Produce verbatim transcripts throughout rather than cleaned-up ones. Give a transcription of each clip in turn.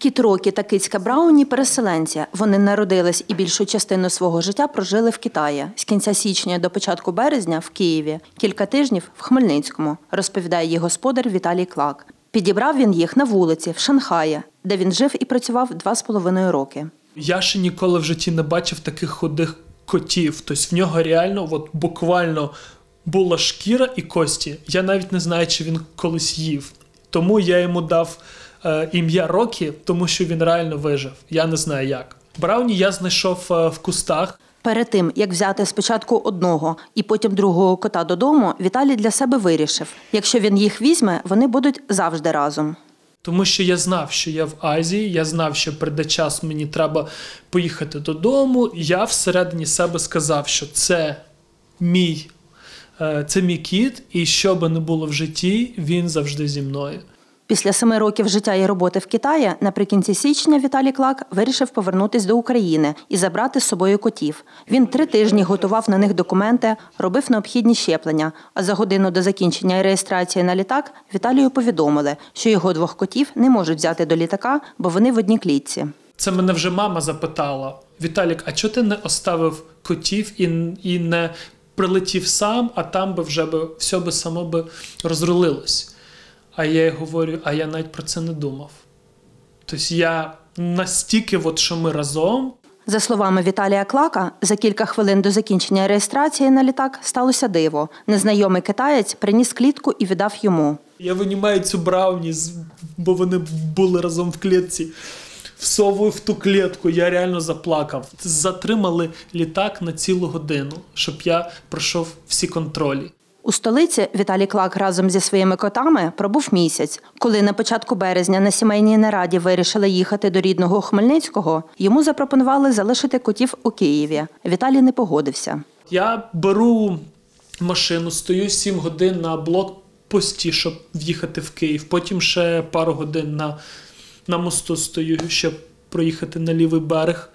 Кіт Рокі та кицька Брауні – переселенці. Вони народились і більшу частину свого життя прожили в Китаї. З кінця січня до початку березня – в Києві, кілька тижнів – в Хмельницькому, розповідає її господар Віталій Клак. Підібрав він їх на вулиці, в Шанхаї, де він жив і працював два з половиною роки. Я ще ніколи в житті не бачив таких худих котів. Тобто в нього реально, от буквально була шкіра і кості. Я навіть не знаю, чи він колись їв. Тому я йому дав е, ім'я Рокі, тому що він реально вижив. Я не знаю як. Брауні я знайшов е, в кустах. Перед тим, як взяти спочатку одного і потім другого кота додому, Віталій для себе вирішив, якщо він їх візьме, вони будуть завжди разом. Тому що я знав, що я в Азії, я знав, що прийде час, мені треба поїхати додому. Я всередині себе сказав, що це мій, це мій кіт, і що би не було в житті, він завжди зі мною. Після семи років життя і роботи в Китаї наприкінці січня Віталій Клак вирішив повернутися до України і забрати з собою котів. Він три тижні готував на них документи, робив необхідні щеплення, а за годину до закінчення реєстрації на літак Віталію повідомили, що його двох котів не можуть взяти до літака, бо вони в одній клітці. Це мене вже мама запитала: Віталік, а чого ти не оставив котів і, і не прилетів сам, а там би вже би, все би само би розрулилось? А я їй говорю, а я навіть про це не думав. Тобто я настільки, от, що ми разом. За словами Віталія Клака, за кілька хвилин до закінчення реєстрації на літак сталося диво. Незнайомий китаєць приніс клітку і віддав йому. Я винімаю цю Брауні, бо вони були разом в клітці. Всовую в ту клітку, я реально заплакав. Затримали літак на цілу годину, щоб я пройшов всі контролі. У столиці Віталій Клак разом зі своїми котами пробув місяць. Коли на початку березня на сімейній нараді вирішили їхати до рідного Хмельницького, йому запропонували залишити котів у Києві. Віталій не погодився. Я беру машину, стою сім годин на блокпості, щоб в'їхати в Київ. Потім ще пару годин на, на мосту стою, щоб проїхати на лівий берег.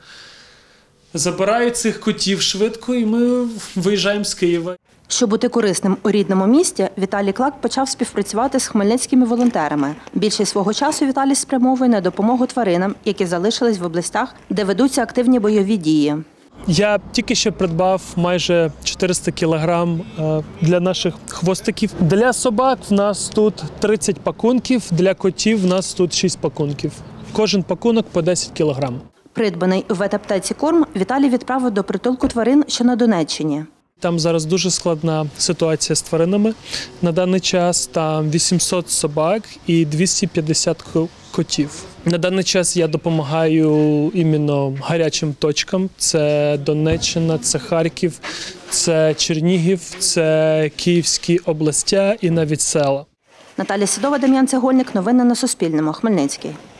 Забираю цих котів швидко і ми виїжджаємо з Києва. Щоб бути корисним у рідному місті, Віталій Клак почав співпрацювати з хмельницькими волонтерами. Більшість свого часу Віталій спрямовує на допомогу тваринам, які залишились в областях, де ведуться активні бойові дії. Я тільки що придбав майже чотириста кілограм для наших хвостиків. Для собак в нас тут тридцять пакунків, для котів в нас тут шість пакунків. Кожен пакунок по десять кілограм. Придбаний у ветаптеці корм Віталій відправив до притулку тварин, що на Донеччині. Там зараз дуже складна ситуація з тваринами. На даний час там вісімсот собак і двісті п'ятдесят котів. На даний час я допомагаю іменно гарячим точкам. Це Донеччина, це Харків, це Чернігів, це Київські області і навіть села. Наталія Сідова, Дем'ян Цегольник. Новини на Суспільному. Хмельницький.